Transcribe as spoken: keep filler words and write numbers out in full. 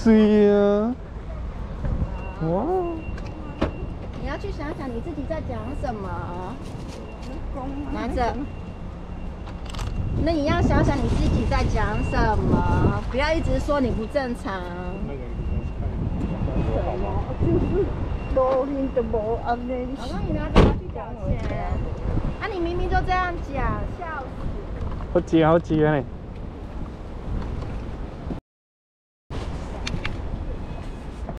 水啊！哇！ 你要去想想你自己在讲什么。拿着。那你要想想你自己在讲什么，不要一直说你不正常。 就是无hình就无安尼。 老公，你拿着要去缴钱。啊，你明明就这样讲，笑死。 好急好急啊你！